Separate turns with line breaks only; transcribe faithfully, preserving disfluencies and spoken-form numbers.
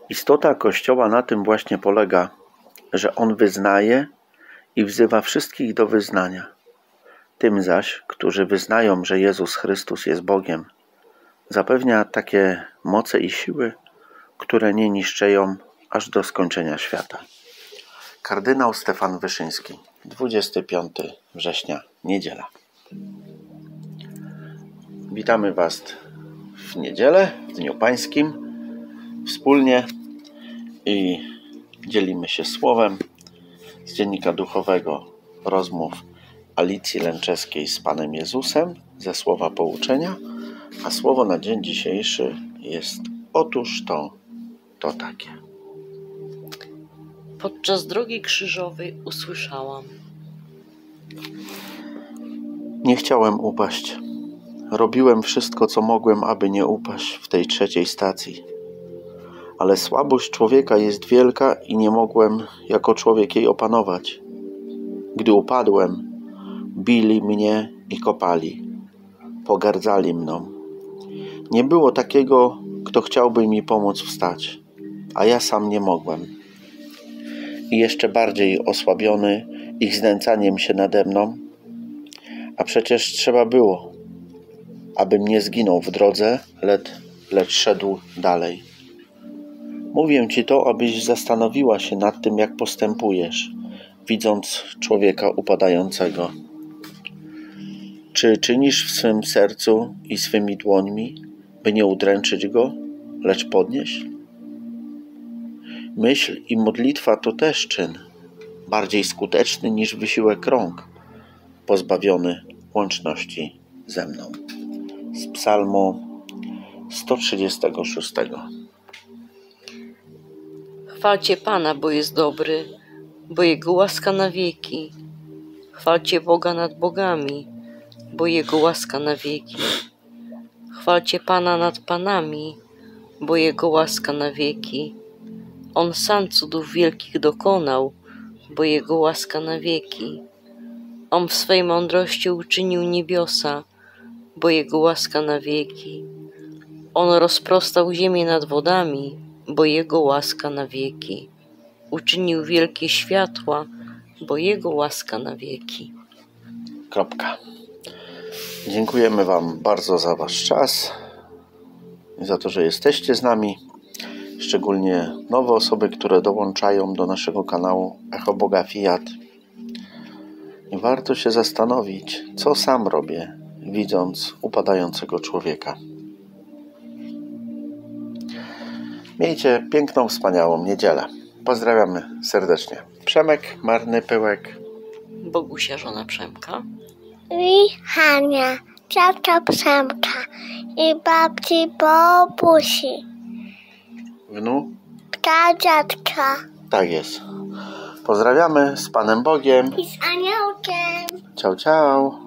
Istota Kościoła na tym właśnie polega, że on wyznaje i wzywa wszystkich do wyznania. Tym zaś, którzy wyznają, że Jezus Chrystus jest Bogiem, zapewnia takie moce i siły, które nie niszczeją aż do skończenia świata. Kardynał Stefan Wyszyński, dwudziestego piątego września, niedziela. Witamy Was w niedzielę, w Dniu Pańskim, wspólnie i dzielimy się słowem z dziennika duchowego rozmów Alicji Lęczewskiej z Panem Jezusem ze słowa pouczenia, a słowo na dzień dzisiejszy jest otóż to, to takie.
Podczas drogi krzyżowej usłyszałam:
Nie chciałem upaść. Robiłem wszystko, co mogłem, aby nie upaść w tej trzeciej stacji. Ale słabość człowieka jest wielka i nie mogłem jako człowiek jej opanować. Gdy upadłem, bili mnie i kopali. Pogardzali mną. Nie było takiego, kto chciałby mi pomóc wstać, a ja sam nie mogłem. I jeszcze bardziej osłabiony ich znęcaniem się nade mną, a przecież trzeba było, abym nie zginął w drodze, lecz, lecz szedł dalej. Mówię Ci to, abyś zastanowiła się nad tym, jak postępujesz, widząc człowieka upadającego. Czy czynisz w swym sercu i swymi dłońmi, by nie udręczyć go, lecz podnieść? Myśl i modlitwa to też czyn, bardziej skuteczny niż wysiłek rąk, pozbawiony łączności ze mną. Z Psalmu sto trzydziestego szóstego.
Chwalcie Pana, bo jest dobry, bo Jego łaska na wieki. Chwalcie Boga nad bogami, bo Jego łaska na wieki. Chwalcie Pana nad panami, bo Jego łaska na wieki. On sam cudów wielkich dokonał, bo Jego łaska na wieki. On w swej mądrości uczynił niebiosa, bo Jego łaska na wieki. On rozprostał ziemię nad wodami, bo Jego łaska na wieki. Uczynił wielkie światła, bo Jego łaska na wieki.
Kropka. Dziękujemy Wam bardzo za Wasz czas i za to, że jesteście z nami. Szczególnie nowe osoby, które dołączają do naszego kanału Echo Boga Fiat. I warto się zastanowić, co sam robię, widząc upadającego człowieka. Miejcie piękną, wspaniałą niedzielę. Pozdrawiamy serdecznie. Przemek, Marny Pyłek,
Bogusia, żona Przemka,
i Hania, ciocia Przemka i babci Bobusi,
wnu.
ta dziadka
Tak jest. Pozdrawiamy z Panem Bogiem.
i z aniołkiem.
Ciao, ciao.